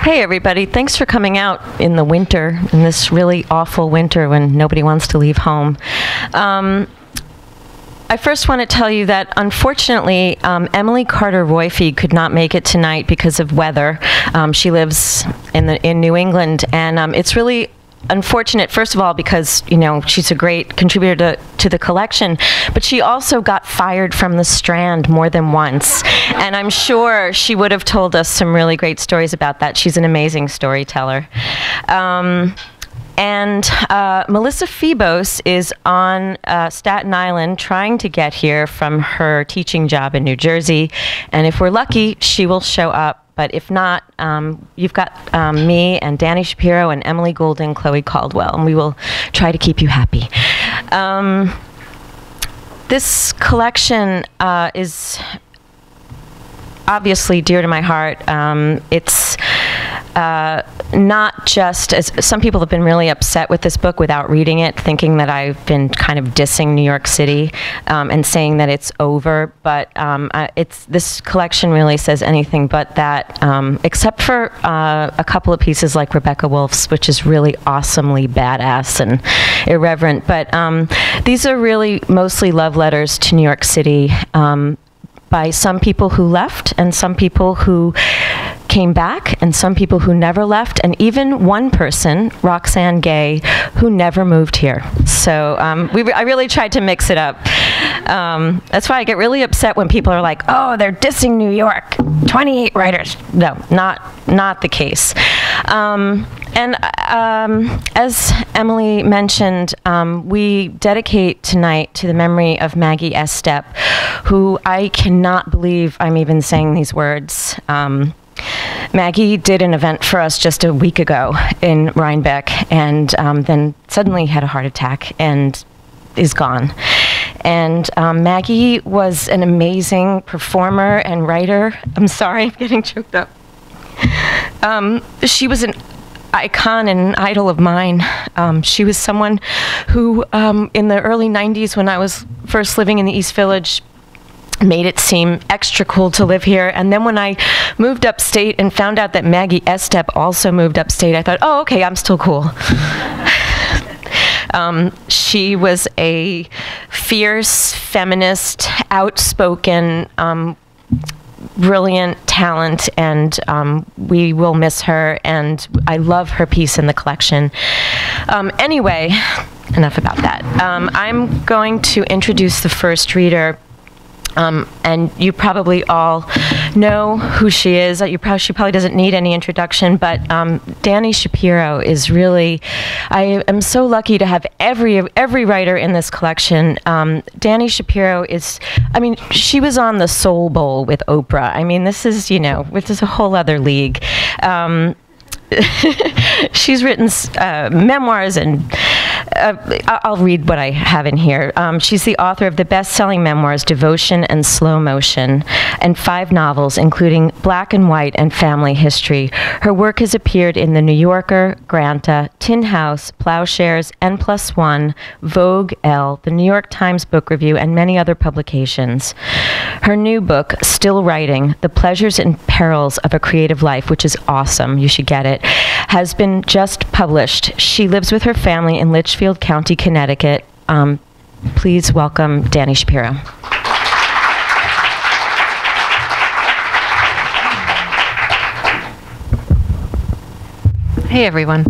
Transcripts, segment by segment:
Hey everybody, thanks for coming out in the winter, in this really awful winter when nobody wants to leave home. I first want to tell you that unfortunately Emily Carter-Royfeed could not make it tonight because of weather. She lives in New England, and it's really unfortunate, first of all, because she's a great contributor to the collection, but she also got fired from the Strand more than once, and I'm sure she would have told us some really great stories about that. She's an amazing storyteller. And Melissa Phoebos is on Staten Island trying to get here from her teaching job in New Jersey, and if we're lucky, she will show up. But if not, you've got me and Dani Shapiro and Emily Gould and Chloe Caldwell, and we will try to keep you happy. This collection is obviously dear to my heart. It's not just, as some people have been really upset with this book without reading it, thinking that I've been kind of dissing New York City and saying that it's over, but this collection really says anything but that, except for a couple of pieces like Rebecca Wolf's, which is really awesomely badass and irreverent, but these are really mostly love letters to New York City by some people who left and some people who came back and some people who never left, and even one person, Roxanne Gay, who never moved here. So I really tried to mix it up. That's why I get really upset when people are like, oh, they're dissing New York, 28 writers. No, not the case. As Emily mentioned, we dedicate tonight to the memory of Maggie Estep, who I cannot believe I'm even saying these words. Maggie did an event for us just a week ago in Rhinebeck, and then suddenly had a heart attack and is gone. And Maggie was an amazing performer and writer. I'm sorry, I'm getting choked up. She was an icon and an idol of mine. She was someone who, in the early 90s, when I was first living in the East Village, made it seem extra cool to live here. And then when I moved upstate and found out that Maggie Estep also moved upstate, I thought, oh, okay, I'm still cool. She was a fierce, feminist, outspoken, brilliant talent, and we will miss her, and I love her piece in the collection. Anyway, enough about that. I'm going to introduce the first reader. And you probably all know who she is. She probably doesn't need any introduction, but Dani Shapiro is really, I am so lucky to have every writer in this collection. Dani Shapiro is, I mean, she was on the Soul Bowl with Oprah. I mean, this is, which is a whole other league. She's written memoirs, and I'll read what I have in here. She's the author of the best-selling memoirs Devotion and Slow Motion, and 5 novels, including Black and White and Family History. Her work has appeared in The New Yorker, Granta, Tin House, Plowshares, N+1, Vogue, Elle, The New York Times Book Review, and many other publications. Her new book, Still Writing, The Pleasures and Perils of a Creative Life, which is awesome, you should get it, has been just published. She lives with her family in Litchfield County, Connecticut. Please welcome Dani Shapiro. Hey everyone.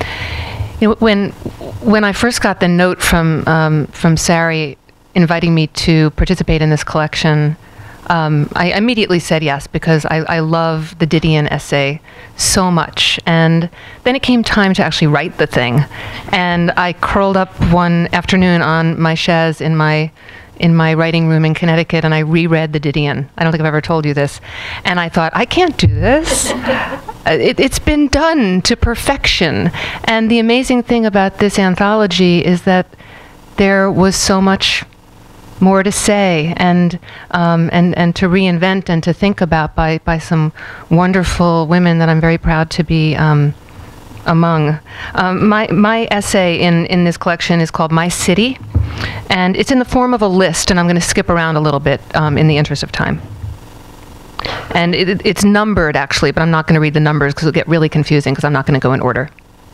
When I first got the note from Sari inviting me to participate in this collection, I immediately said yes, because I love the Didion essay so much. And then it came time to actually write the thing. And I curled up one afternoon on my chaise in my writing room in Connecticut, and I reread the Didion. I don't think I've ever told you this. And I thought, I can't do this. It's been done to perfection. And the amazing thing about this anthology is that there was so much more to say and to reinvent and to think about by some wonderful women that I'm very proud to be among. My essay in this collection is called My City, and it's in the form of a list, and I'm going to skip around a little bit in the interest of time. And it's numbered, actually, but I'm not going to read the numbers because it'll get really confusing because I'm not going to go in order.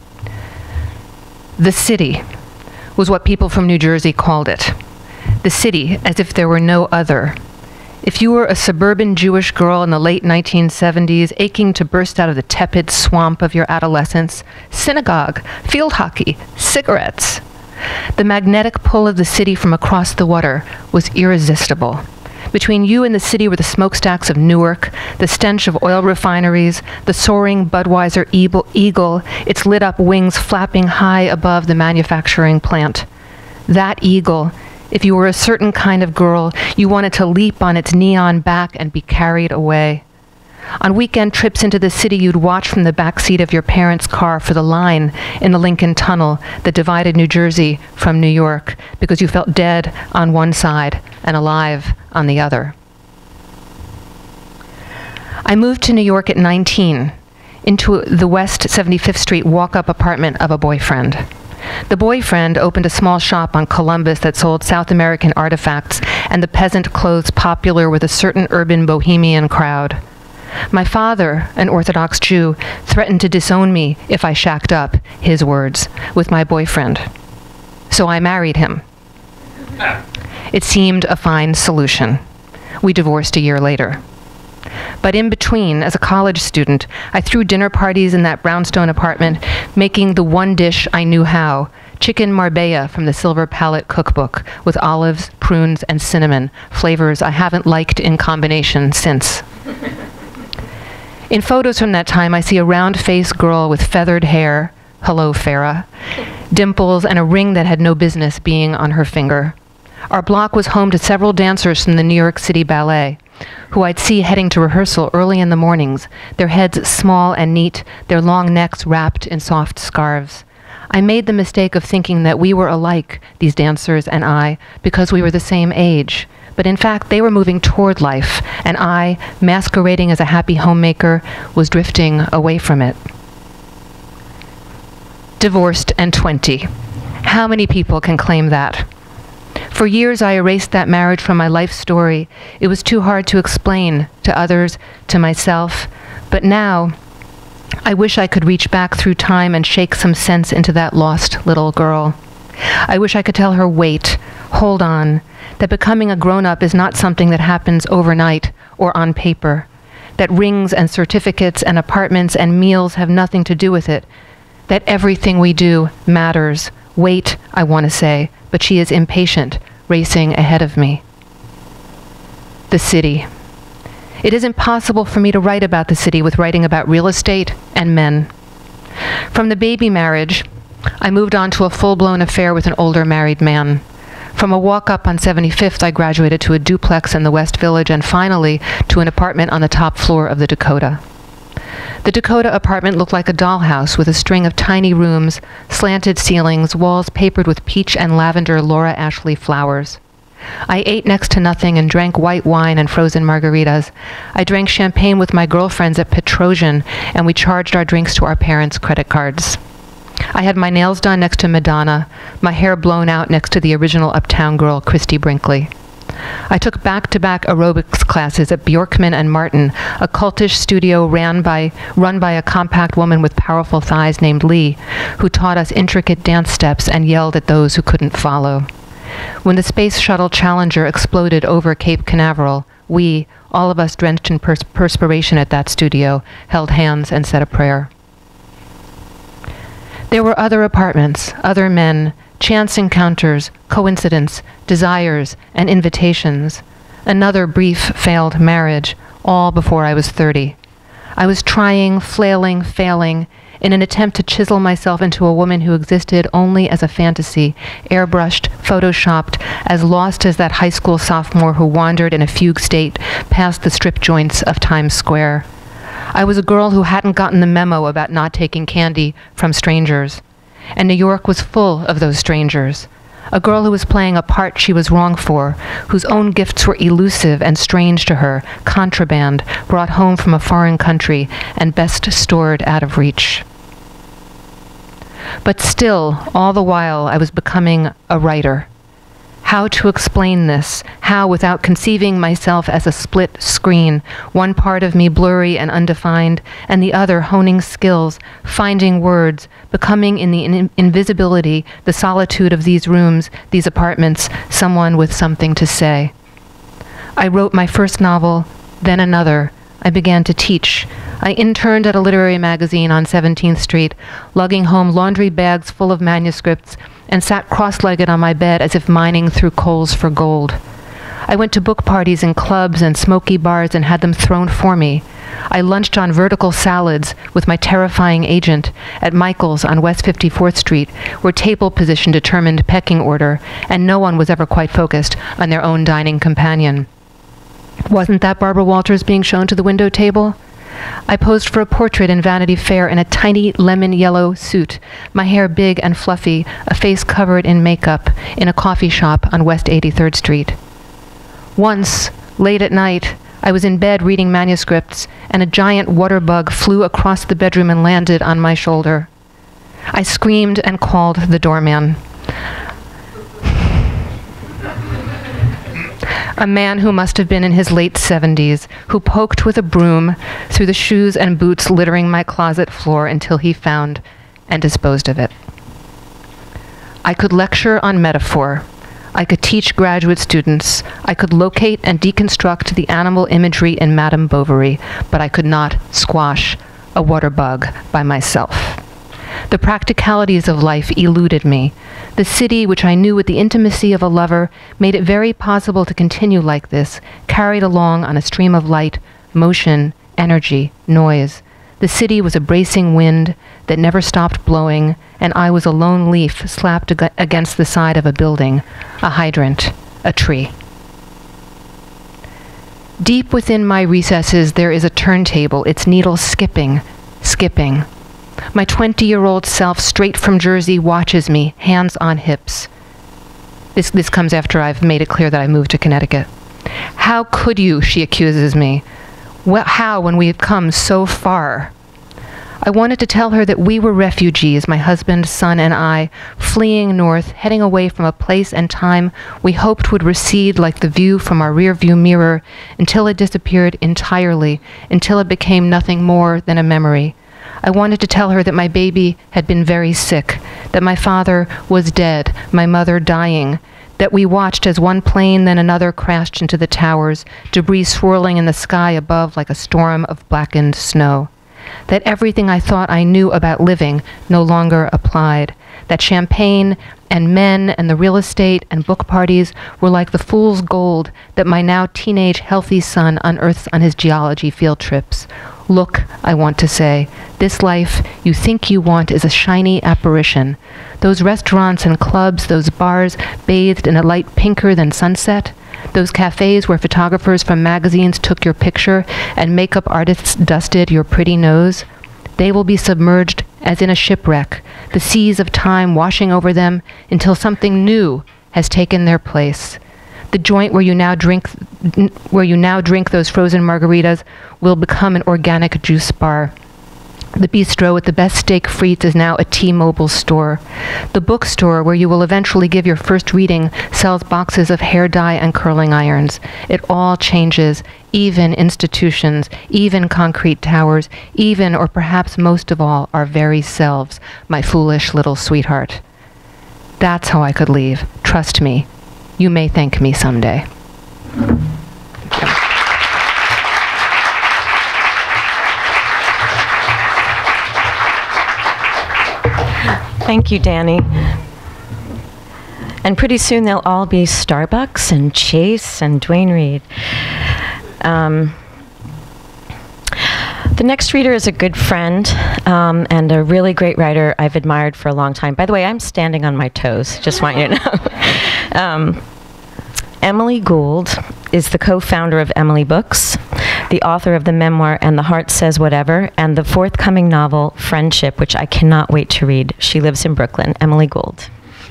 The city was what people from New Jersey called it. The city, as if there were no other. If you were a suburban Jewish girl in the late 1970s, aching to burst out of the tepid swamp of your adolescence, synagogue, field hockey, cigarettes. The magnetic pull of the city from across the water was irresistible. Between you and the city were the smokestacks of Newark, the stench of oil refineries, the soaring Budweiser eagle, its lit-up wings flapping high above the manufacturing plant. That eagle, if you were a certain kind of girl, you wanted to leap on its neon back and be carried away. On weekend trips into the city, you'd watch from the back seat of your parents' car for the line in the Lincoln Tunnel that divided New Jersey from New York, because you felt dead on one side and alive on the other. I moved to New York at 19, into the West 75th Street walk-up apartment of a boyfriend. The boyfriend opened a small shop on Columbus that sold South American artifacts and the peasant clothes popular with a certain urban bohemian crowd. My father, an Orthodox Jew, threatened to disown me if I shacked up, his words, with my boyfriend. So I married him. It seemed a fine solution. We divorced a year later. But in between, as a college student, I threw dinner parties in that brownstone apartment, making the one dish I knew how, chicken marbella from the Silver Palette cookbook, with olives, prunes, and cinnamon, flavors I haven't liked in combination since. In photos from that time, I see a round-faced girl with feathered hair, hello Farah, dimples, and a ring that had no business being on her finger. Our block was home to several dancers from the New York City Ballet, who I'd see heading to rehearsal early in the mornings, their heads small and neat, their long necks wrapped in soft scarves. I made the mistake of thinking that we were alike, these dancers and I, because we were the same age. But in fact, they were moving toward life, and I, masquerading as a happy homemaker, was drifting away from it. Divorced and 20. How many people can claim that? For years, I erased that marriage from my life story. It was too hard to explain to others, to myself. But now, I wish I could reach back through time and shake some sense into that lost little girl. I wish I could tell her, wait, hold on, that becoming a grown-up is not something that happens overnight or on paper, that rings and certificates and apartments and meals have nothing to do with it, that everything we do matters. Wait, I want to say, but she is impatient, racing ahead of me. The city. It is impossible for me to write about the city with writing about real estate and men. From the baby marriage, I moved on to a full-blown affair with an older married man. From a walk-up on 75th, I graduated to a duplex in the West Village and finally to an apartment on the top floor of the Dakota. The Dakota apartment looked like a dollhouse with a string of tiny rooms, slanted ceilings, walls papered with peach and lavender Laura Ashley flowers. I ate next to nothing and drank white wine and frozen margaritas. I drank champagne with my girlfriends at Petrosian, and we charged our drinks to our parents' credit cards. I had my nails done next to Madonna, my hair blown out next to the original Uptown Girl, Christy Brinkley. I took back-to-back aerobics classes at Bjorkman and Martin, a cultish studio run by a compact woman with powerful thighs named Lee, who taught us intricate dance steps and yelled at those who couldn't follow. When the Space Shuttle Challenger exploded over Cape Canaveral, we, all of us drenched in perspiration at that studio, held hands and said a prayer. There were other apartments, other men, chance encounters, coincidence, desires, and invitations. Another brief failed marriage, all before I was 30. I was trying, flailing, failing, in an attempt to chisel myself into a woman who existed only as a fantasy, airbrushed, photoshopped, as lost as that high school sophomore who wandered in a fugue state past the strip joints of Times Square. I was a girl who hadn't gotten the memo about not taking candy from strangers. And New York was full of those strangers. A girl who was playing a part she was wrong for, whose own gifts were elusive and strange to her, contraband, brought home from a foreign country, and best stored out of reach. But still, all the while, I was becoming a writer. How to explain this? How, without conceiving myself as a split screen, one part of me blurry and undefined, and the other honing skills, finding words, becoming in the invisibility, the solitude of these rooms, these apartments, someone with something to say. I wrote my first novel, then another. I began to teach. I interned at a literary magazine on 17th Street, lugging home laundry bags full of manuscripts, and sat cross-legged on my bed as if mining through coals for gold. I went to book parties in clubs and smoky bars and had them thrown for me. I lunched on vertical salads with my terrifying agent at Michael's on West 54th Street, where table position determined pecking order, and no one was ever quite focused on their own dining companion. Wasn't that Barbara Walters being shown to the window table? I posed for a portrait in Vanity Fair in a tiny lemon yellow suit, my hair big and fluffy, a face covered in makeup, in a coffee shop on West 83rd Street. Once, late at night, I was in bed reading manuscripts, and a giant water bug flew across the bedroom and landed on my shoulder. I screamed and called the doorman. A man who must have been in his late 70s, who poked with a broom through the shoes and boots littering my closet floor until he found and disposed of it. I could lecture on metaphor. I could teach graduate students. I could locate and deconstruct the animal imagery in Madame Bovary, but I could not squash a water bug by myself. The practicalities of life eluded me. The city, which I knew with the intimacy of a lover, made it very possible to continue like this, carried along on a stream of light, motion, energy, noise. The city was a bracing wind that never stopped blowing, and I was a lone leaf slapped against the side of a building, a hydrant, a tree. Deep within my recesses there is a turntable, its needle skipping, skipping. My 20-year-old self, straight from Jersey, watches me, hands on hips. This comes after I've made it clear that I moved to Connecticut. How could you, she accuses me. Well, how, when we have come so far? I wanted to tell her that we were refugees, my husband, son, and I, fleeing north, heading away from a place and time we hoped would recede like the view from our rearview mirror until it disappeared entirely, until it became nothing more than a memory. I wanted to tell her that my baby had been very sick, that my father was dead, my mother dying, that we watched as one plane then another crashed into the towers, debris swirling in the sky above like a storm of blackened snow. That everything I thought I knew about living no longer applied. That champagne and men and the real estate and book parties were like the fool's gold that my now teenage healthy son unearths on his geology field trips. Look, I want to say, this life you think you want is a shiny apparition. Those restaurants and clubs, those bars bathed in a light pinker than sunset, those cafes where photographers from magazines took your picture and makeup artists dusted your pretty nose, they will be submerged as in a shipwreck, the seas of time washing over them until something new has taken their place. The joint where you now drink those frozen margaritas will become an organic juice bar. The bistro with the best steak frites is now a T-Mobile store. The bookstore where you will eventually give your first reading sells boxes of hair dye and curling irons. It all changes, even institutions, even concrete towers, even, or perhaps most of all, our very selves, my foolish little sweetheart. That's how I could leave. Trust me. You may thank me someday. Thank you, Dani. And pretty soon they'll all be Starbucks and Chase and Duane Reade. The next reader is a good friend and a really great writer I've admired for a long time. By the way, I'm standing on my toes, just want you to know. Emily Gould is the co-founder of Emily Books, the author of the memoir And the Heart Says Whatever, and the forthcoming novel Friendship, which I cannot wait to read. She lives in Brooklyn. Emily Gould.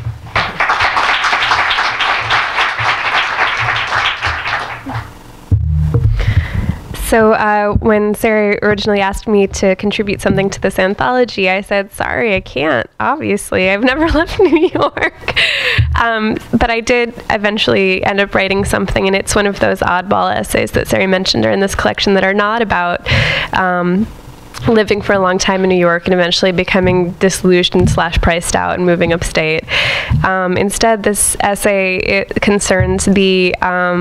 So when Sari originally asked me to contribute something to this anthology, I said, sorry, I can't, obviously. I've never left New York. But I did eventually end up writing something, and it's one of those oddball essays that Sari mentioned are in this collection that are not about living for a long time in New York and eventually becoming disillusioned / priced out and moving upstate. Instead, this essay, it concerns the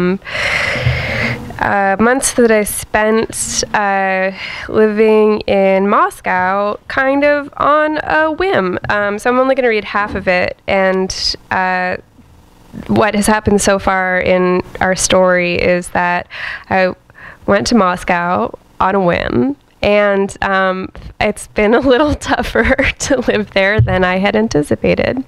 months that I spent living in Moscow kind of on a whim. So I'm only going to read half of it, and what has happened so far in our story is that I went to Moscow on a whim, and it's been a little tougher to live there than I had anticipated.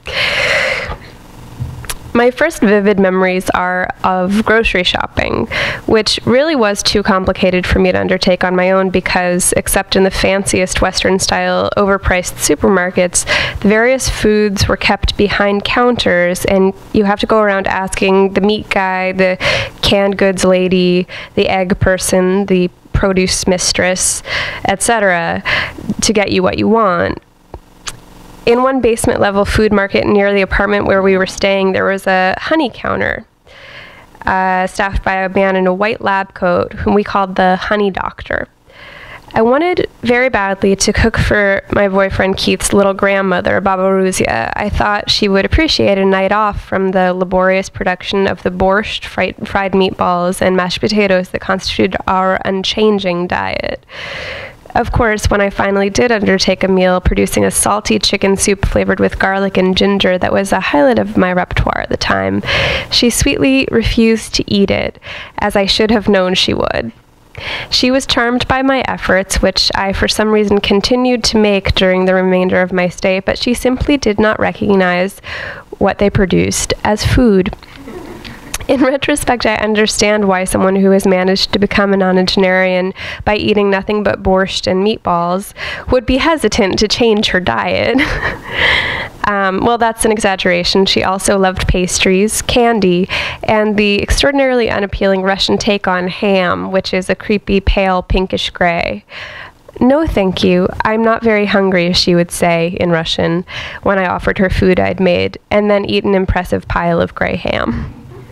My first vivid memories are of grocery shopping, which really was too complicated for me to undertake on my own because, except in the fanciest Western-style, overpriced supermarkets, the various foods were kept behind counters, and you have to go around asking the meat guy, the canned goods lady, the egg person, the produce mistress, etc., to get you what you want. In one basement-level food market near the apartment where we were staying, there was a honey counter staffed by a man in a white lab coat whom we called the honey doctor. I wanted very badly to cook for my boyfriend Keith's little grandmother, Baba Ruzia. I thought she would appreciate a night off from the laborious production of the borscht, fried meatballs, and mashed potatoes that constituted our unchanging diet. Of course, when I finally did undertake a meal producing a salty chicken soup flavored with garlic and ginger that was a highlight of my repertoire at the time, she sweetly refused to eat it, as I should have known she would. She was charmed by my efforts, which I for some reason continued to make during the remainder of my stay, but she simply did not recognize what they produced as food. In retrospect, I understand why someone who has managed to become a nonagenarian by eating nothing but borscht and meatballs would be hesitant to change her diet. Well, that's an exaggeration. She also loved pastries, candy, and the extraordinarily unappealing Russian take on ham, which is a creepy, pale, pinkish gray. "No, thank you. I'm not very hungry," she would say in Russian when I offered her food I'd made, and then eat an impressive pile of gray ham.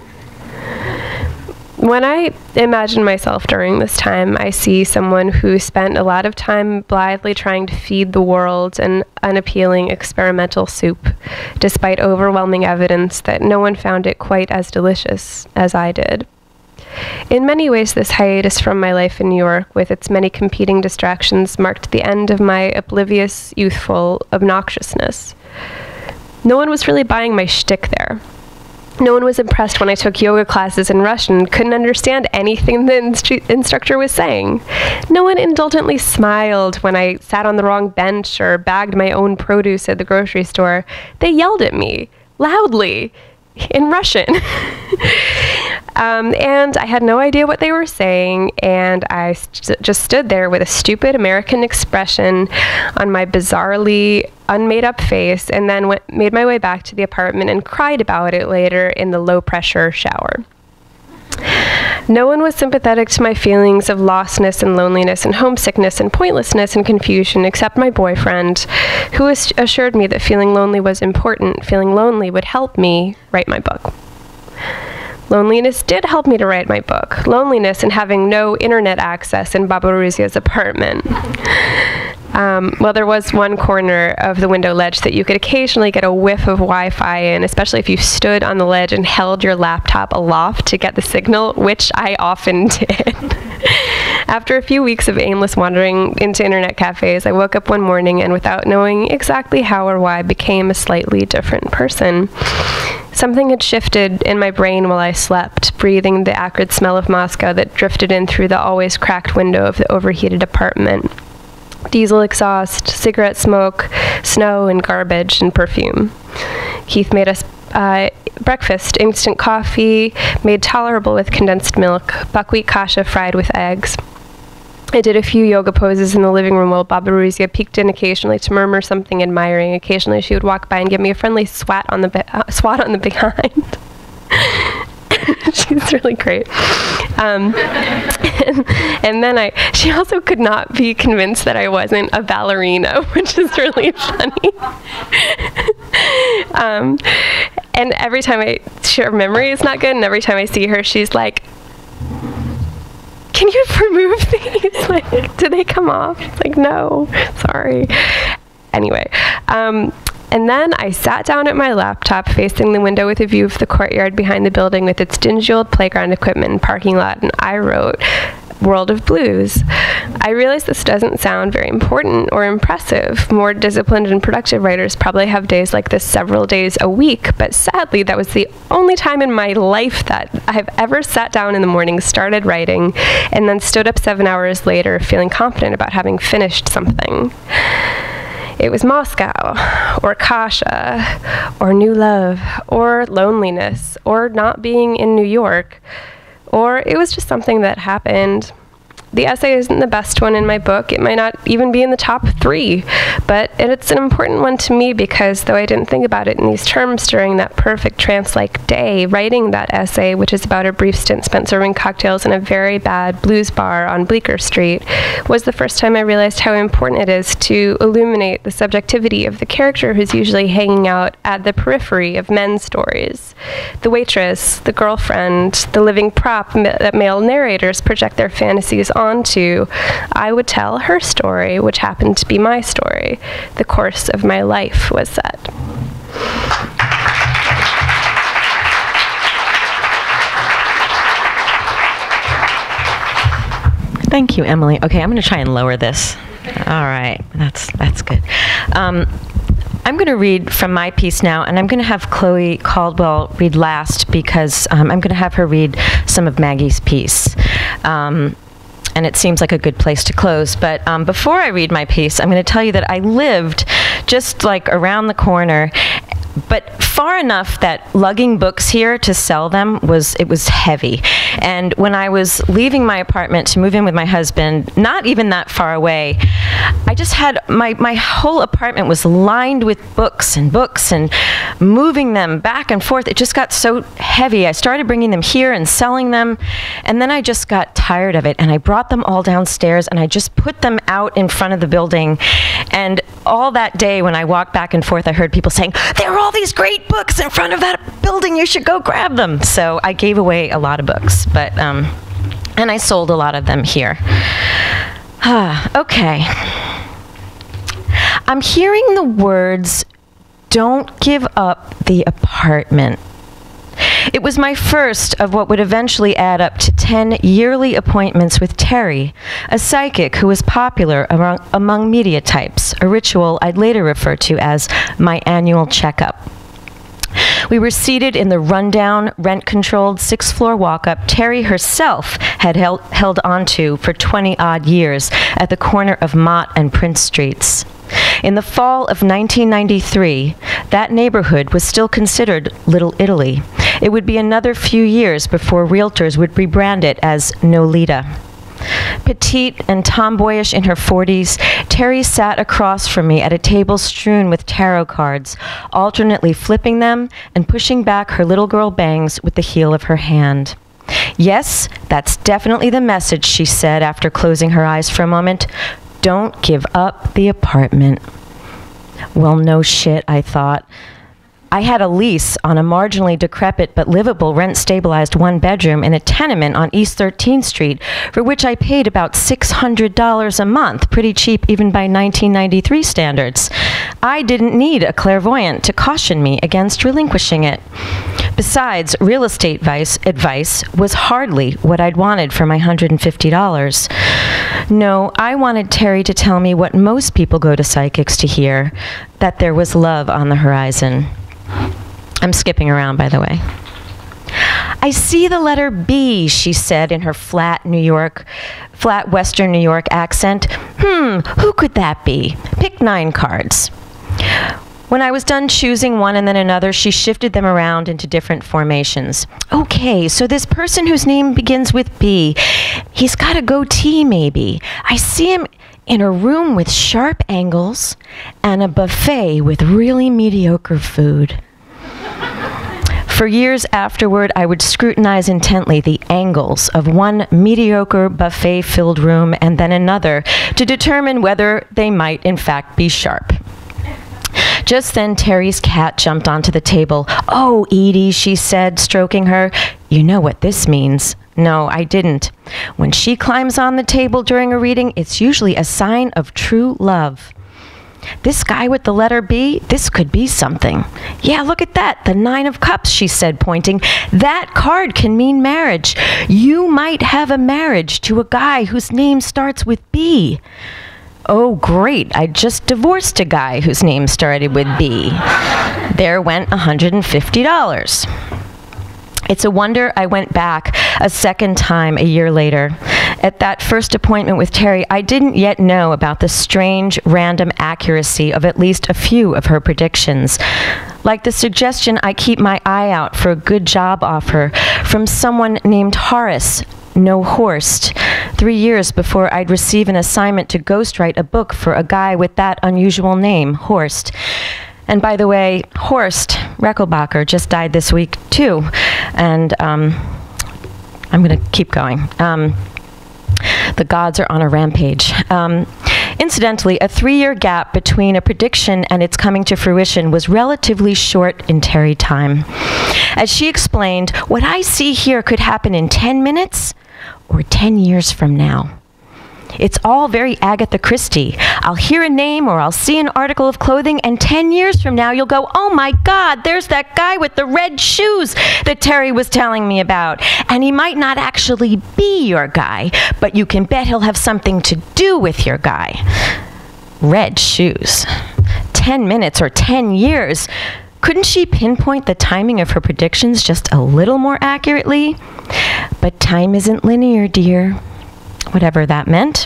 When I imagine myself during this time, I see someone who spent a lot of time blithely trying to feed the world an unappealing experimental soup, despite overwhelming evidence that no one found it quite as delicious as I did. In many ways, this hiatus from my life in New York, with its many competing distractions, marked the end of my oblivious, youthful obnoxiousness. No one was really buying my shtick there. No one was impressed when I took yoga classes in Russian and couldn't understand anything the instructor was saying. No one indulgently smiled when I sat on the wrong bench or bagged my own produce at the grocery store. They yelled at me, loudly, in Russian. And I had no idea what they were saying, and I just stood there with a stupid American expression on my bizarrely unmade-up face, and then made my way back to the apartment and cried about it later in the low-pressure shower. No one was sympathetic to my feelings of lostness and loneliness and homesickness and pointlessness and confusion except my boyfriend, who assured me that feeling lonely was important. Feeling lonely would help me write my book. Loneliness did help me to write my book. Loneliness and having no internet access in Baba Ruzia's apartment. Well, there was one corner of the window ledge that you could occasionally get a whiff of Wi-Fi in, especially if you stood on the ledge and held your laptop aloft to get the signal, which I often did. After a few weeks of aimless wandering into internet cafes, I woke up one morning and, without knowing exactly how or why, became a slightly different person. Something had shifted in my brain while I slept, breathing the acrid smell of Moscow that drifted in through the always cracked window of the overheated apartment. Diesel exhaust, cigarette smoke, snow and garbage and perfume. Keith made us breakfast, instant coffee, made tolerable with condensed milk, buckwheat kasha fried with eggs. I did a few yoga poses in the living room while Baba Ruzia peeked in occasionally to murmur something admiring. Occasionally she would walk by and give me a friendly swat on the behind. She's really great. And then she also could not be convinced that I wasn't a ballerina, which is really funny. And every time her memory is not good, and every time I see her, she's like, can you remove these? Like, do they come off? It's like, no, sorry. Anyway, and then I sat down at my laptop facing the window with a view of the courtyard behind the building with its dingy old playground equipment and parking lot, and I wrote World of Blues. I realize this doesn't sound very important or impressive. More disciplined and productive writers probably have days like this several days a week, but sadly that was the only time in my life that I've ever sat down in the morning, started writing, and then stood up 7 hours later feeling confident about having finished something. It was Moscow, or Kasha, or New Love, or loneliness, or not being in New York, or it was just something that happened. The essay isn't the best one in my book. It might not even be in the top 3, but it's an important one to me because though I didn't think about it in these terms during that perfect trance-like day, writing that essay, which is about a brief stint spent serving cocktails in a very bad blues bar on Bleecker Street, was the first time I realized how important it is to illuminate the subjectivity of the character who's usually hanging out at the periphery of men's stories. The waitress, the girlfriend, the living prop that male narrators project their fantasies onto. I would tell her story, which happened to be my story. The course of my life was set. Thank you, Emily. Okay, I'm going to try and lower this. All right, that's good. I'm going to read from my piece now, and I'm going to have Chloe Caldwell read last because I'm going to have her read some of Maggie's piece. And it seems like a good place to close. But before I read my piece, I'm going to tell you that I lived just like around the corner, but far enough that lugging books here to sell them was heavy. And when I was leaving my apartment to move in with my husband, not even that far away, I just had my whole apartment was lined with books and moving them back and forth. It just got so heavy. I started bringing them here and selling them, and then I just got tired of it, and I brought them all downstairs and I just put them out in front of the building. And all that day when I walked back and forth, I heard people saying, "There are all these great books in front of that building, you should go grab them." So I gave away a lot of books, but and I sold a lot of them here. Okay. I'm hearing the words, "Don't give up the apartment." It was my first of what would eventually add up to 10 yearly appointments with Terry, a psychic who was popular among media types, a ritual I'd later refer to as my annual checkup. We were seated in the rundown, rent-controlled 6th-floor walk-up Terry herself had held onto for 20-odd years at the corner of Mott and Prince Streets. In the fall of 1993, that neighborhood was still considered Little Italy. It would be another few years before realtors would rebrand it as Nolita. Petite and tomboyish in her 40s, Terry sat across from me at a table strewn with tarot cards, alternately flipping them and pushing back her little girl bangs with the heel of her hand. "Yes, that's definitely the message," she said after closing her eyes for a moment. "Don't give up the apartment." Well, no shit, I thought. I had a lease on a marginally decrepit but livable rent-stabilized one-bedroom in a tenement on East 13th Street, for which I paid about $600 a month, pretty cheap even by 1993 standards. I didn't need a clairvoyant to caution me against relinquishing it. Besides, real estate advice was hardly what I'd wanted for my $150. No, I wanted Terry to tell me what most people go to psychics to hear, that there was love on the horizon. I'm skipping around, by the way. "I see the letter B," she said in her flat Western New York accent. Who could that be? Pick 9 cards. When I was done choosing one and then another, she shifted them around into different formations. "Okay, so this person whose name begins with B, he's got a goatee maybe. I see him in a room with sharp angles and a buffet with really mediocre food." For years afterward, I would scrutinize intently the angles of one mediocre buffet-filled room and then another to determine whether they might in fact be sharp. Just then, Terry's cat jumped onto the table. "Oh, Edie," she said, stroking her. "You know what this means." No, I didn't. When she climbs on the table during a reading, it's usually a sign of true love. This guy with the letter B, this could be something. "Yeah, look at that, the 9 of Cups," she said, pointing. "That card can mean marriage. You might have a marriage to a guy whose name starts with B." Oh, great, I just divorced a guy whose name started with B. There went $150. It's a wonder I went back a second time a year later. At that first appointment with Terry, I didn't yet know about the strange, random accuracy of at least a few of her predictions. Like the suggestion I keep my eye out for a good job offer from someone named Horace, no Horst, 3 years before I'd receive an assignment to ghostwrite a book for a guy with that unusual name, Horst. And by the way, Horst Reckelbacher just died this week, too. And I'm going to keep going. The gods are on a rampage. Incidentally, a 3-year gap between a prediction and its coming to fruition was relatively short in Terry time. As she explained, what I see here could happen in 10 minutes or 10 years from now. It's all very Agatha Christie. I'll hear a name or I'll see an article of clothing, and 10 years from now you'll go, "Oh my God, there's that guy with the red shoes that Terry was telling me about. And he might not actually be your guy, but you can bet he'll have something to do with your guy." Red shoes. 10 minutes or 10 years. Couldn't she pinpoint the timing of her predictions just a little more accurately? But time isn't linear, dear. Whatever that meant.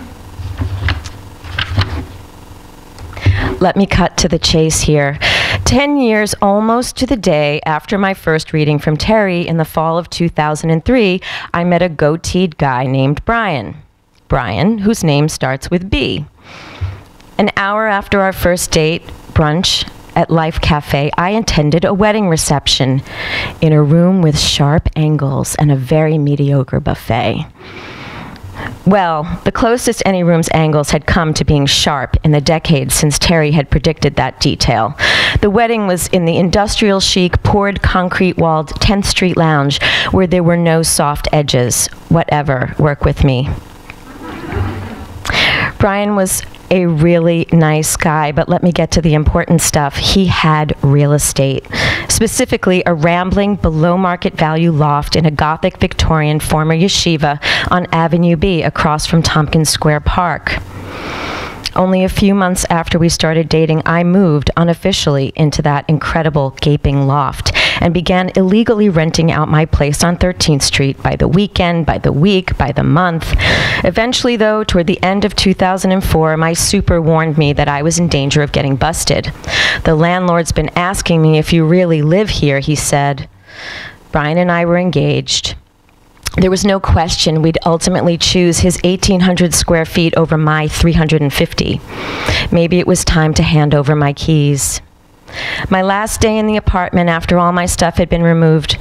Let me cut to the chase here. 10 years almost to the day after my first reading from Terry in the fall of 2003, I met a goateed guy named Brian. Brian, whose name starts with B. An hour after our first date, brunch at Life Cafe, I attended a wedding reception in a room with sharp angles and a very mediocre buffet. Well, the closest any room's angles had come to being sharp in the decades since Terry had predicted that detail. The wedding was in the industrial chic, poured concrete-walled 10th Street Lounge, where there were no soft edges. Whatever, work with me. Brian was a really nice guy, but let me get to the important stuff. He had real estate, specifically a rambling, below-market value loft in a Gothic Victorian former yeshiva on Avenue B across from Tompkins Square Park. Only a few months after we started dating, I moved unofficially into that incredible gaping loft and began illegally renting out my place on 13th Street by the weekend, by the week, by the month. Eventually, though, toward the end of 2004, my super warned me that I was in danger of getting busted. "The landlord's been asking me if you really live here," he said. Brian and I were engaged. There was no question we'd ultimately choose his 1,800 square feet over my 350. Maybe it was time to hand over my keys. My last day in the apartment after all my stuff had been removed,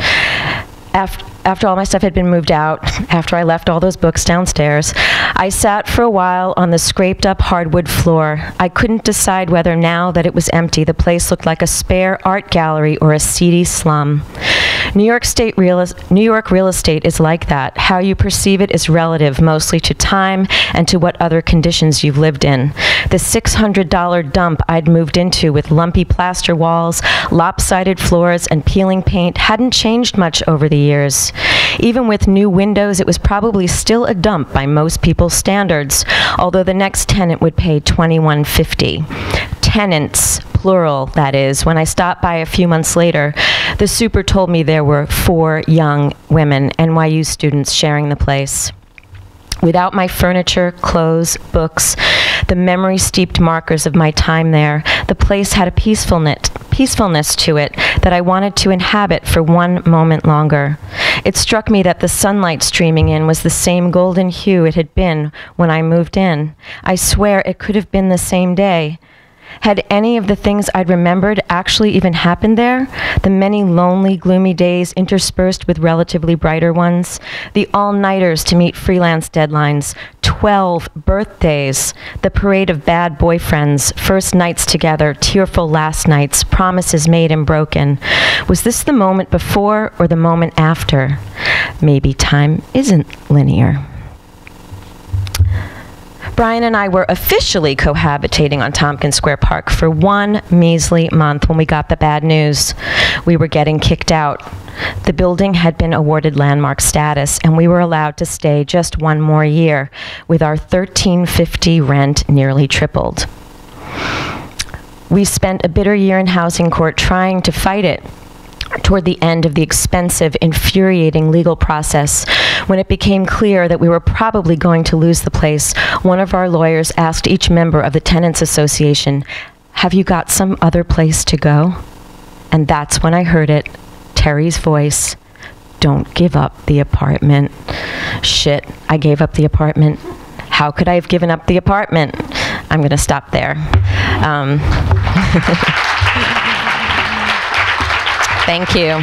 after all my stuff had been moved out, after I left all those books downstairs, I sat for a while on the scraped-up hardwood floor. I couldn't decide whether, now that it was empty, the place looked like a spare art gallery or a seedy slum. New York real estate is like that. How you perceive it is relative mostly to time and to what other conditions you've lived in. The $600 dump I'd moved into with lumpy plaster walls, lopsided floors, and peeling paint hadn't changed much over the years. Even with new windows, it was probably still a dump by most people's standards, although the next tenant would pay $21.50. Tenants, plural, that is. When I stopped by a few months later, the super told me there were 4 young women, NYU students, sharing the place. Without my furniture, clothes, books, the memory-steeped markers of my time there, the place had a peacefulness to it that I wanted to inhabit for one moment longer. It struck me that the sunlight streaming in was the same golden hue it had been when I moved in. I swear it could have been the same day. Had any of the things I'd remembered actually even happened there? The many lonely, gloomy days interspersed with relatively brighter ones? The all-nighters to meet freelance deadlines? 12 birthdays? The parade of bad boyfriends? First nights together? Tearful last nights? Promises made and broken? Was this the moment before or the moment after? Maybe time isn't linear. Brian and I were officially cohabitating on Tompkins Square Park for one measly month when we got the bad news. We were getting kicked out. The building had been awarded landmark status, and we were allowed to stay just one more year, with our $13.50 rent nearly tripled. We spent a bitter year in housing court trying to fight it. Toward the end of the expensive, infuriating legal process, when it became clear that we were probably going to lose the place, one of our lawyers asked each member of the Tenants Association, "Have you got some other place to go?" And that's when I heard it, Terry's voice, "Don't give up the apartment." Shit, I gave up the apartment. How could I have given up the apartment? I'm going to stop there. Thank you.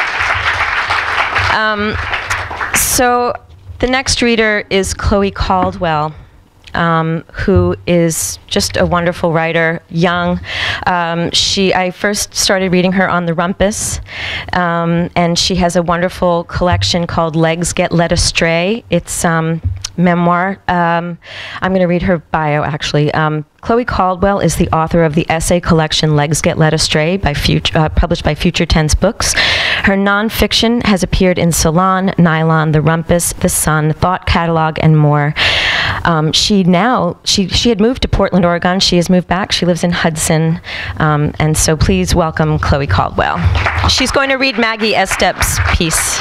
So the next reader is Chloe Caldwell, who is just a wonderful writer, young. I first started reading her on the Rumpus, and she has a wonderful collection called Legs Get Led Astray. It's memoir. I'm going to read her bio, actually. Chloe Caldwell is the author of the essay collection Legs Get Led Astray, published by Future Tense Books. Her nonfiction has appeared in Salon, Nylon, The Rumpus, The Sun, Thought Catalog, and more. She had moved to Portland, Oregon. She has moved back. She lives in Hudson. And so please welcome Chloe Caldwell. She's going to read Maggie Estep's piece.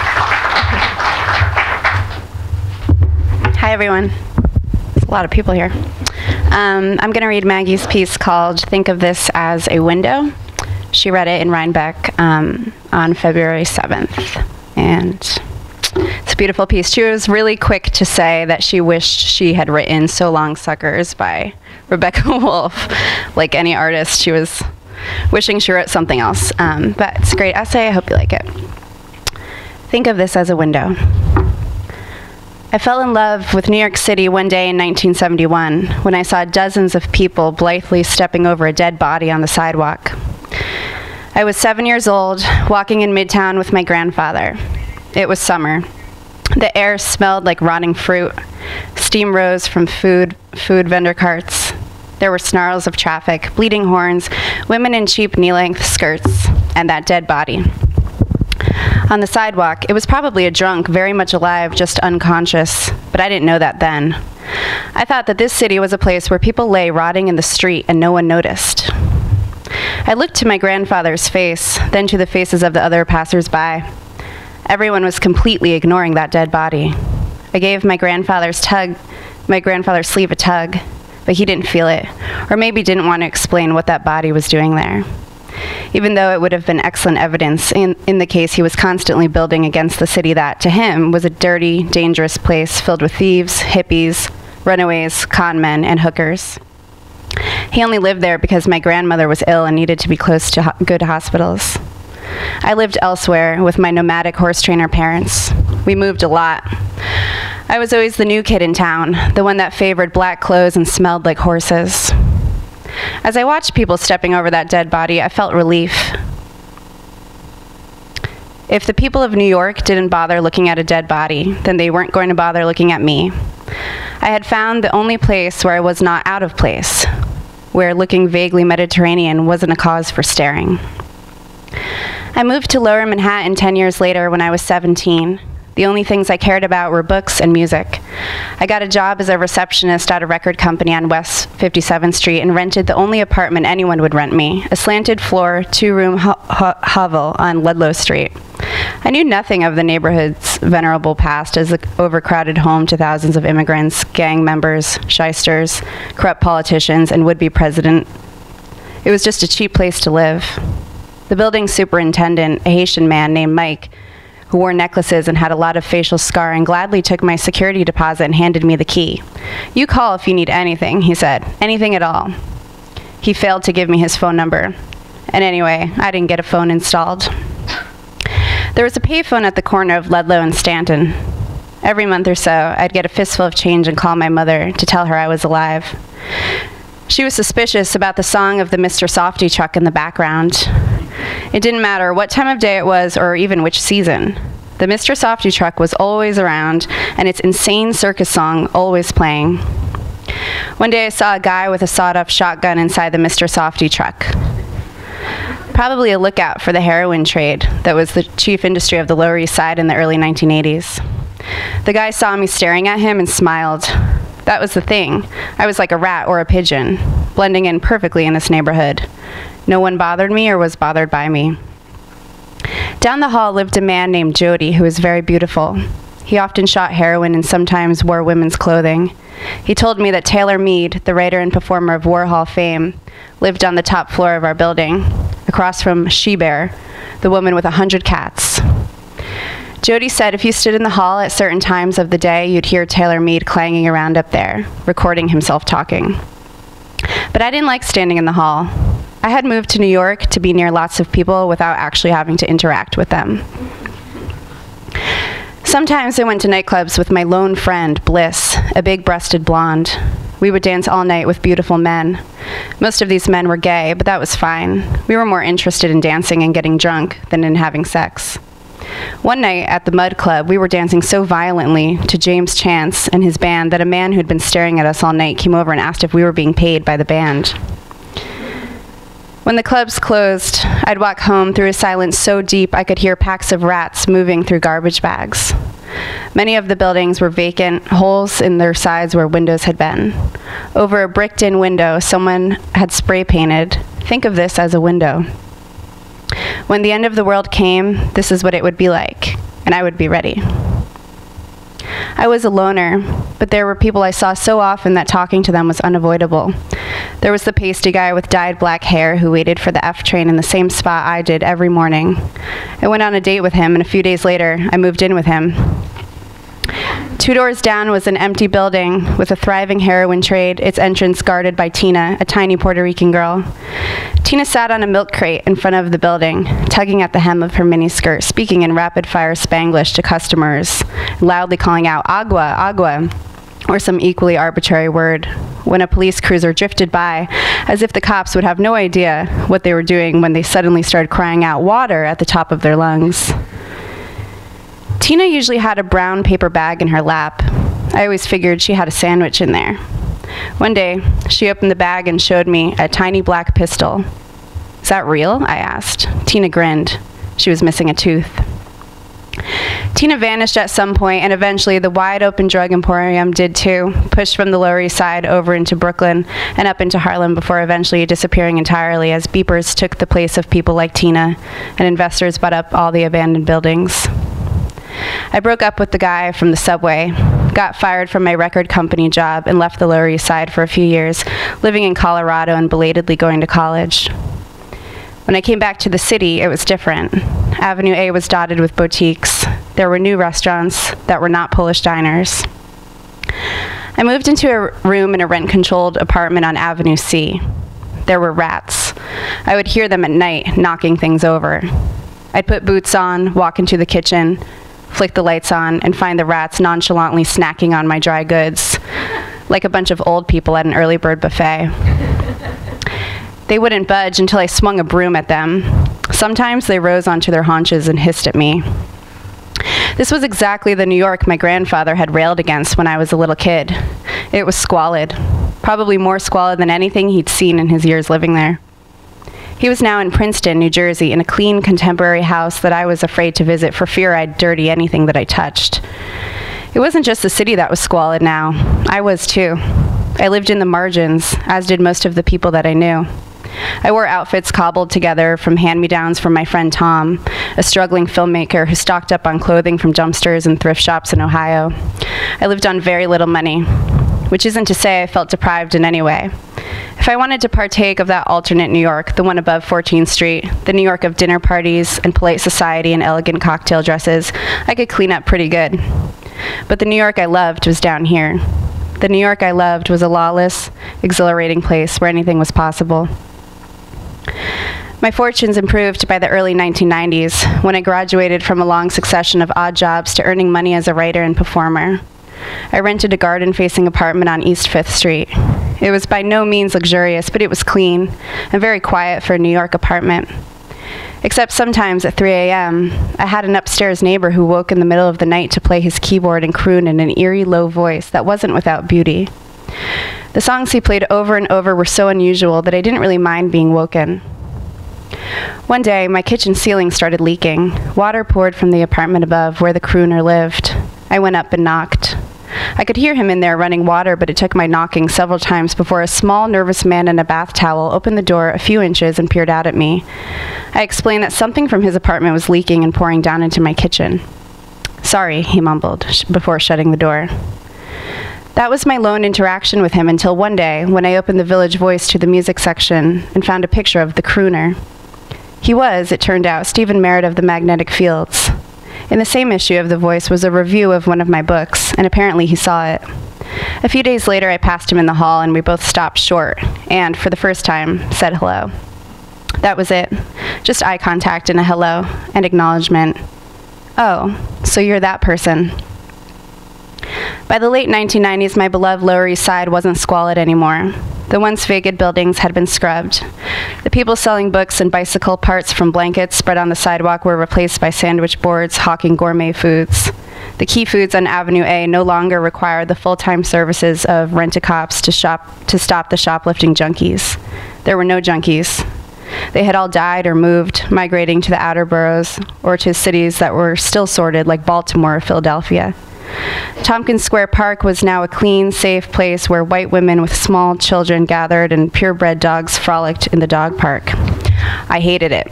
Hi, everyone. There's a lot of people here. I'm going to read Maggie's piece called Think of This as a Window. She read it in Rhinebeck on February 7th. And it's a beautiful piece. She was really quick to say that she wished she had written So Long Suckers by Rebecca Wolf. Like any artist, she was wishing she wrote something else. But it's a great essay. I hope you like it. Think of this as a window. I fell in love with New York City one day in 1971 when I saw dozens of people blithely stepping over a dead body on the sidewalk. I was 7 years old, walking in Midtown with my grandfather. It was summer. The air smelled like rotting fruit. Steam rose from food vendor carts. There were snarls of traffic, bleating horns, women in cheap knee-length skirts, and that dead body. On the sidewalk, it was probably a drunk, very much alive, just unconscious, but I didn't know that then. I thought that this city was a place where people lay rotting in the street and no one noticed. I looked to my grandfather's face, then to the faces of the other passers-by. Everyone was completely ignoring that dead body. I gave my grandfather's sleeve a tug, but he didn't feel it, or maybe didn't want to explain what that body was doing there. Even though it would have been excellent evidence in the case he was constantly building against the city that, to him, was a dirty, dangerous place filled with thieves, hippies, runaways, con men, and hookers. He only lived there because my grandmother was ill and needed to be close to good hospitals. I lived elsewhere with my nomadic horse trainer parents. We moved a lot. I was always the new kid in town, the one that favored black clothes and smelled like horses. As I watched people stepping over that dead body, I felt relief. If the people of New York didn't bother looking at a dead body, then they weren't going to bother looking at me. I had found the only place where I was not out of place, where looking vaguely Mediterranean wasn't a cause for staring. I moved to Lower Manhattan 10 years later when I was 17. The only things I cared about were books and music. I got a job as a receptionist at a record company on West 57th Street and rented the only apartment anyone would rent me, a slanted floor, 2-room hovel on Ludlow Street. I knew nothing of the neighborhood's venerable past as an overcrowded home to thousands of immigrants, gang members, shysters, corrupt politicians, and would-be president. It was just a cheap place to live. The building superintendent, a Haitian man named Mike, who wore necklaces and had a lot of facial scarring, gladly took my security deposit and handed me the key. "You call if you need anything," he said. "Anything at all." He failed to give me his phone number. And anyway, I didn't get a phone installed. There was a payphone at the corner of Ludlow and Stanton. Every month or so, I'd get a fistful of change and call my mother to tell her I was alive. She was suspicious about the song of the Mr. Softy truck in the background. It didn't matter what time of day it was or even which season. The Mr. Softy truck was always around, and its insane circus song always playing. One day I saw a guy with a sawed-off shotgun inside the Mr. Softy truck. Probably a lookout for the heroin trade that was the chief industry of the Lower East Side in the early 1980s. The guy saw me staring at him and smiled. That was the thing. I was like a rat or a pigeon, blending in perfectly in this neighborhood. No one bothered me or was bothered by me. Down the hall lived a man named Jody who was very beautiful. He often shot heroin and sometimes wore women's clothing. He told me that Taylor Mead, the writer and performer of Warhol fame, lived on the top floor of our building, across from She-Bear, the woman with 100 cats. Jody said if you stood in the hall at certain times of the day, you'd hear Taylor Mead clanging around up there, recording himself talking. But I didn't like standing in the hall. I had moved to New York to be near lots of people without actually having to interact with them. Sometimes I went to nightclubs with my lone friend, Bliss, a big-breasted blonde. We would dance all night with beautiful men. Most of these men were gay, but that was fine. We were more interested in dancing and getting drunk than in having sex. One night at the Mud Club, we were dancing so violently to James Chance and his band that a man who'd been staring at us all night came over and asked if we were being paid by the band. When the clubs closed, I'd walk home through a silence so deep I could hear packs of rats moving through garbage bags. Many of the buildings were vacant, holes in their sides where windows had been. Over a bricked-in window, someone had spray painted, "Think of this as a window." When the end of the world came, this is what it would be like, and I would be ready. I was a loner, but there were people I saw so often that talking to them was unavoidable. There was the pasty guy with dyed black hair who waited for the F train in the same spot I did every morning. I went on a date with him, and a few days later, I moved in with him. 2 doors down was an empty building with a thriving heroin trade, its entrance guarded by Tina, a tiny Puerto Rican girl. Tina sat on a milk crate in front of the building, tugging at the hem of her miniskirt, speaking in rapid-fire Spanglish to customers, loudly calling out, "Agua, agua," or some equally arbitrary word, when a police cruiser drifted by, as if the cops would have no idea what they were doing when they suddenly started crying out "water" at the top of their lungs. Tina usually had a brown paper bag in her lap. I always figured she had a sandwich in there. One day, she opened the bag and showed me a tiny black pistol. "Is that real?" I asked. Tina grinned. She was missing a tooth. Tina vanished at some point, and eventually the wide-open drug emporium did too, pushed from the Lower East Side over into Brooklyn and up into Harlem before eventually disappearing entirely as beepers took the place of people like Tina and investors bought up all the abandoned buildings. I broke up with the guy from the subway, got fired from my record company job, and left the Lower East Side for a few years, living in Colorado and belatedly going to college. When I came back to the city, it was different. Avenue A was dotted with boutiques. There were new restaurants that were not Polish diners. I moved into a room in a rent-controlled apartment on Avenue C. There were rats. I would hear them at night, knocking things over. I'd put boots on, walk into the kitchen, flick the lights on, and find the rats nonchalantly snacking on my dry goods, like a bunch of old people at an early bird buffet. They wouldn't budge until I swung a broom at them. Sometimes they rose onto their haunches and hissed at me. This was exactly the New York my grandfather had railed against when I was a little kid. It was squalid, probably more squalid than anything he'd seen in his years living there. He was now in Princeton, New Jersey, in a clean, contemporary house that I was afraid to visit for fear I'd dirty anything that I touched. It wasn't just the city that was squalid now. I was too. I lived in the margins, as did most of the people that I knew. I wore outfits cobbled together from hand-me-downs from my friend Tom, a struggling filmmaker who stocked up on clothing from dumpsters and thrift shops in Ohio. I lived on very little money, which isn't to say I felt deprived in any way. If I wanted to partake of that alternate New York, the one above 14th Street, the New York of dinner parties and polite society and elegant cocktail dresses, I could clean up pretty good. But the New York I loved was down here. The New York I loved was a lawless, exhilarating place where anything was possible. My fortunes improved by the early 1990s, when I graduated from a long succession of odd jobs to earning money as a writer and performer. I rented a garden-facing apartment on East 5th Street. It was by no means luxurious, but it was clean and very quiet for a New York apartment. Except sometimes at 3 a.m., I had an upstairs neighbor who woke in the middle of the night to play his keyboard and croon in an eerie, low voice that wasn't without beauty. The songs he played over and over were so unusual that I didn't really mind being woken. One day, my kitchen ceiling started leaking. Water poured from the apartment above where the crooner lived. I went up and knocked. I could hear him in there running water, but it took my knocking several times before a small, nervous man in a bath towel opened the door a few inches and peered out at me. I explained that something from his apartment was leaking and pouring down into my kitchen. "Sorry," he mumbled before shutting the door. That was my lone interaction with him until one day when I opened the Village Voice to the music section and found a picture of the crooner. He was, it turned out, Stephen Merritt of the Magnetic Fields. In the same issue of The Voice was a review of one of my books, and apparently he saw it. A few days later, I passed him in the hall, and we both stopped short, and, for the first time, said hello. That was it. Just eye contact and a hello, and acknowledgement. "Oh, so you're that person." By the late 1990s, my beloved Lower East Side wasn't squalid anymore. The once vacant buildings had been scrubbed. The people selling books and bicycle parts from blankets spread on the sidewalk were replaced by sandwich boards hawking gourmet foods. The Key Foods on Avenue A no longer required the full-time services of rent-a-cops to stop the shoplifting junkies. There were no junkies. They had all died or moved, migrating to the outer boroughs or to cities that were still sordid like Baltimore or Philadelphia. Tompkins Square Park was now a clean, safe place where white women with small children gathered and purebred dogs frolicked in the dog park. I hated it.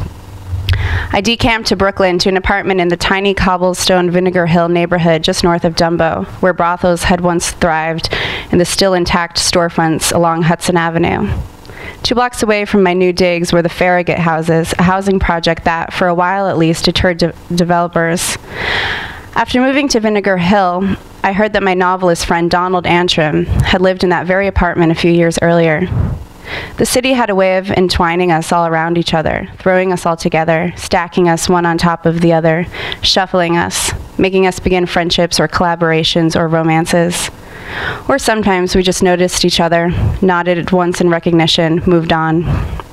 I decamped to Brooklyn to an apartment in the tiny cobblestone Vinegar Hill neighborhood just north of Dumbo, where brothels had once thrived in the still intact storefronts along Hudson Avenue. 2 blocks away from my new digs were the Farragut houses, a housing project that, for a while at least, deterred developers. After moving to Vinegar Hill, I heard that my novelist friend Donald Antrim had lived in that very apartment a few years earlier. The city had a way of entwining us all around each other, throwing us all together, stacking us one on top of the other, shuffling us, making us begin friendships or collaborations or romances. Or sometimes we just noticed each other, nodded at once in recognition, moved on.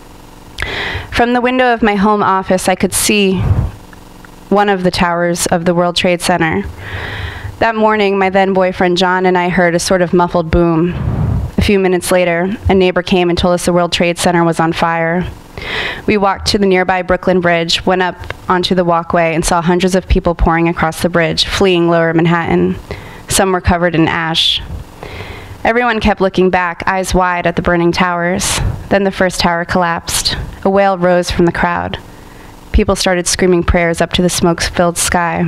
From the window of my home office, I could see one of the towers of the World Trade Center. That morning, my then-boyfriend John and I heard a sort of muffled boom. A few minutes later, a neighbor came and told us the World Trade Center was on fire. We walked to the nearby Brooklyn Bridge, went up onto the walkway, and saw hundreds of people pouring across the bridge, fleeing Lower Manhattan. Some were covered in ash. Everyone kept looking back, eyes wide at the burning towers. Then the first tower collapsed. A wail rose from the crowd. People started screaming prayers up to the smoke-filled sky.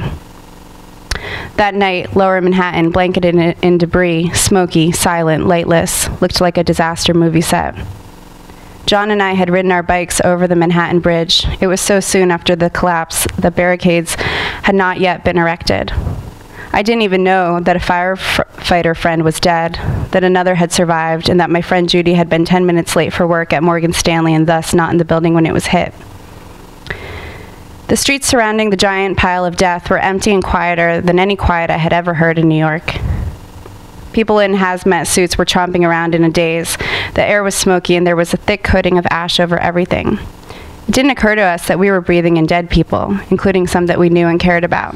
That night, Lower Manhattan, blanketed in debris, smoky, silent, lightless, looked like a disaster movie set. John and I had ridden our bikes over the Manhattan Bridge. It was so soon after the collapse that barricades had not yet been erected. I didn't even know that a firefighter friend was dead, that another had survived, and that my friend Judy had been 10 minutes late for work at Morgan Stanley and thus not in the building when it was hit. The streets surrounding the giant pile of death were empty and quieter than any quiet I had ever heard in New York. People in hazmat suits were chomping around in a daze. The air was smoky and there was a thick coating of ash over everything. It didn't occur to us that we were breathing in dead people, including some that we knew and cared about.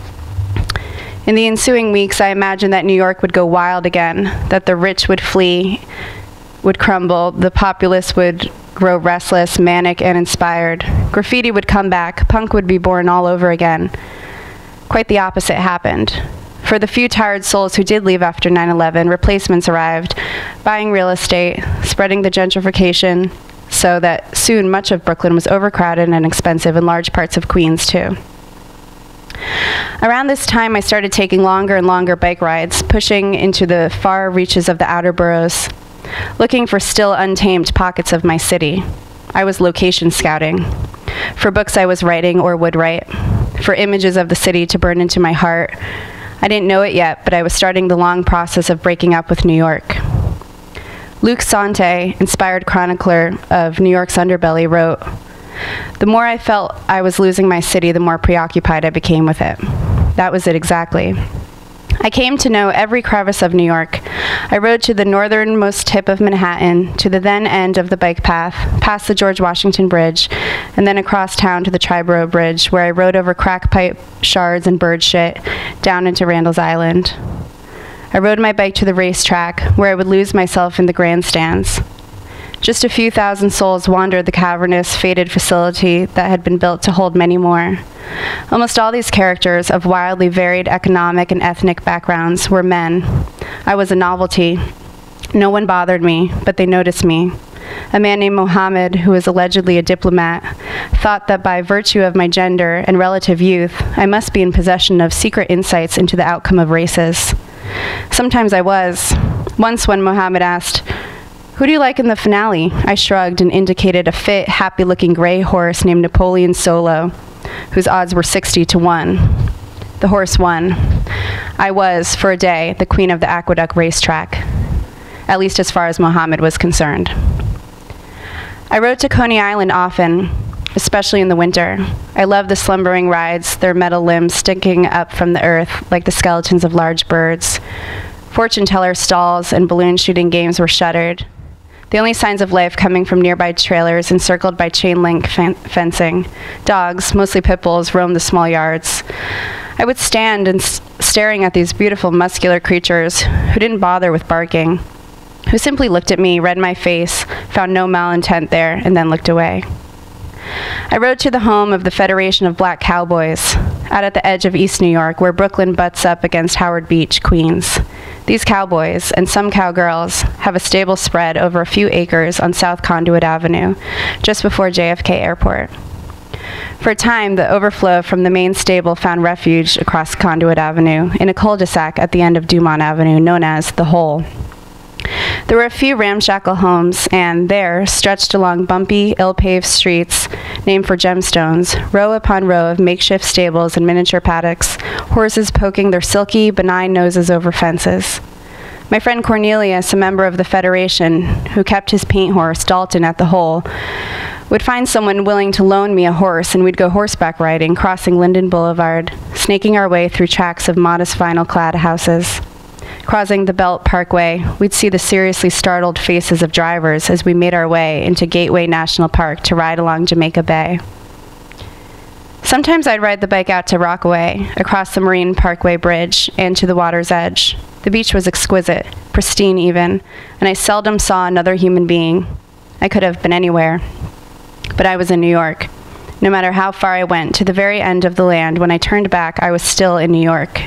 In the ensuing weeks, I imagined that New York would go wild again, that the rich would flee, would crumble, the populace would grow restless, manic, and inspired. Graffiti would come back, punk would be born all over again. Quite the opposite happened. For the few tired souls who did leave after 9/11, replacements arrived, buying real estate, spreading the gentrification, so that soon much of Brooklyn was overcrowded and expensive, and large parts of Queens too. Around this time, I started taking longer and longer bike rides, pushing into the far reaches of the outer boroughs, looking for still untamed pockets of my city. I was location scouting. For books I was writing or would write, for images of the city to burn into my heart, I didn't know it yet, but I was starting the long process of breaking up with New York. Luc Sante, inspired chronicler of New York's underbelly, wrote, "The more I felt I was losing my city, the more preoccupied I became with it." That was it exactly. I came to know every crevice of New York. I rode to the northernmost tip of Manhattan, to the then end of the bike path, past the George Washington Bridge, and then across town to the Triborough Bridge, where I rode over crack pipe shards and bird shit, down into Randall's Island. I rode my bike to the racetrack, where I would lose myself in the grandstands. Just a few thousand souls wandered the cavernous, faded facility that had been built to hold many more. Almost all these characters, of wildly varied economic and ethnic backgrounds, were men. I was a novelty. No one bothered me, but they noticed me. A man named Mohammed, who was allegedly a diplomat, thought that by virtue of my gender and relative youth, I must be in possession of secret insights into the outcome of races. Sometimes I was. Once when Mohammed asked, "Who do you like in the finale?" I shrugged and indicated a fit, happy-looking gray horse named Napoleon Solo, whose odds were 60-1. The horse won. I was, for a day, the queen of the Aqueduct racetrack, at least as far as Mohammed was concerned. I rode to Coney Island often, especially in the winter. I loved the slumbering rides, their metal limbs sticking up from the earth like the skeletons of large birds. Fortune teller stalls and balloon shooting games were shuttered. The only signs of life coming from nearby trailers encircled by chain link fencing. Dogs, mostly pit bulls, roamed the small yards. I would stand and staring at these beautiful muscular creatures who didn't bother with barking, who simply looked at me, read my face, found no malintent there, and then looked away. I rode to the home of the Federation of Black Cowboys, out at the edge of East New York, where Brooklyn butts up against Howard Beach, Queens. These cowboys, and some cowgirls, have a stable spread over a few acres on South Conduit Avenue, just before JFK Airport. For a time, the overflow from the main stable found refuge across Conduit Avenue, in a cul-de-sac at the end of Dumont Avenue, known as The Hole. There were a few ramshackle homes, and there, stretched along bumpy, ill-paved streets named for gemstones, row upon row of makeshift stables and miniature paddocks, horses poking their silky, benign noses over fences. My friend Cornelius, a member of the Federation, who kept his paint horse, Dalton, at the Hole, would find someone willing to loan me a horse, and we'd go horseback riding, crossing Linden Boulevard, snaking our way through tracks of modest vinyl-clad houses. Crossing the Belt Parkway, we'd see the seriously startled faces of drivers as we made our way into Gateway National Park to ride along Jamaica Bay. Sometimes I'd ride the bike out to Rockaway, across the Marine Parkway Bridge, and to the water's edge. The beach was exquisite, pristine even, and I seldom saw another human being. I could have been anywhere, but I was in New York. No matter how far I went, to the very end of the land, when I turned back, I was still in New York.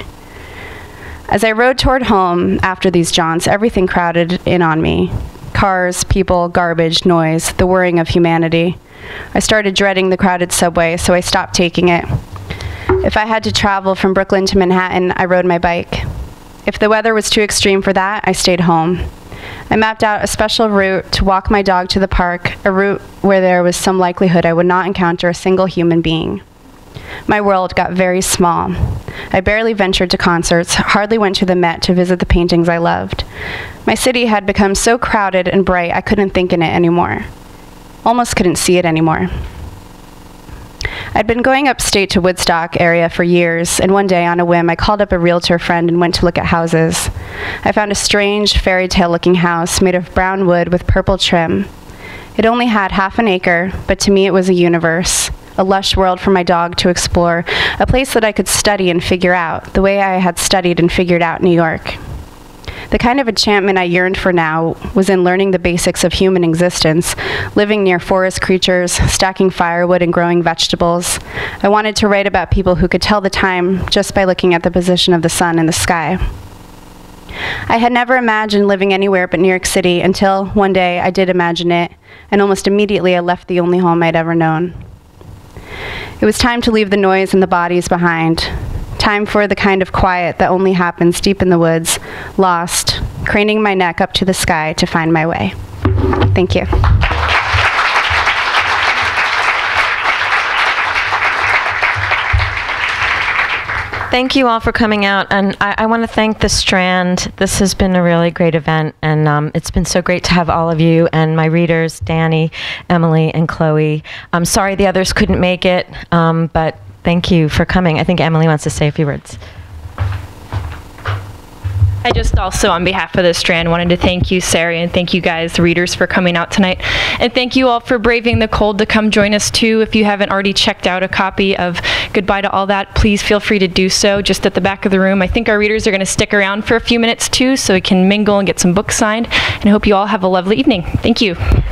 As I rode toward home after these jaunts, everything crowded in on me. Cars, people, garbage, noise, the whirring of humanity. I started dreading the crowded subway, so I stopped taking it. If I had to travel from Brooklyn to Manhattan, I rode my bike. If the weather was too extreme for that, I stayed home. I mapped out a special route to walk my dog to the park, a route where there was some likelihood I would not encounter a single human being. My world got very small. I barely ventured to concerts, hardly went to the Met to visit the paintings I loved. My city had become so crowded and bright I couldn't think in it anymore. Almost couldn't see it anymore. I'd been going upstate to Woodstock area for years, and one day on a whim I called up a realtor friend and went to look at houses. I found a strange fairy tale looking house made of brown wood with purple trim. It only had half an acre, but to me it was a universe. A lush world for my dog to explore, a place that I could study and figure out, the way I had studied and figured out New York. The kind of enchantment I yearned for now was in learning the basics of human existence, living near forest creatures, stacking firewood and growing vegetables. I wanted to write about people who could tell the time just by looking at the position of the sun in the sky. I had never imagined living anywhere but New York City until one day I did imagine it, and almost immediately I left the only home I'd ever known. It was time to leave the noise and the bodies behind. Time for the kind of quiet that only happens deep in the woods, lost, craning my neck up to the sky to find my way. Thank you. Thank you all for coming out, and I want to thank the Strand. This has been a really great event, and it's been so great to have all of you and my readers, Dani, Emily, and Chloe. I'm sorry the others couldn't make it, but thank you for coming. I think Emily wants to say a few words. I just also, on behalf of the Strand, wanted to thank you, Sari, and thank you guys, the readers, for coming out tonight. And thank you all for braving the cold to come join us, too. If you haven't already checked out a copy of Goodbye to All That, please feel free to do so, just at the back of the room. I think our readers are going to stick around for a few minutes, too, so we can mingle and get some books signed. And I hope you all have a lovely evening. Thank you.